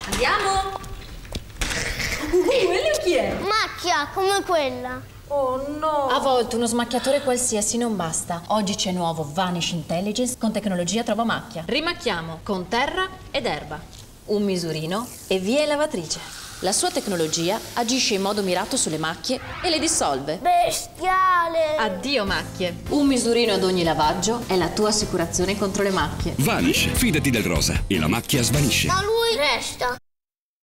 Andiamo! Quello chi è? Macchia, come quella. Oh no! A volte uno smacchiatore qualsiasi non basta. Oggi c'è nuovo Vanish Intelligence con tecnologia trova macchia. Rimacchiamo con terra ed erba. Un misurino e via in lavatrice. La sua tecnologia agisce in modo mirato sulle macchie e le dissolve. Bestiale. Addio macchie. Un misurino ad ogni lavaggio è la tua assicurazione contro le macchie. Vanish, fidati del rosa e la macchia svanisce. Ma lui resta.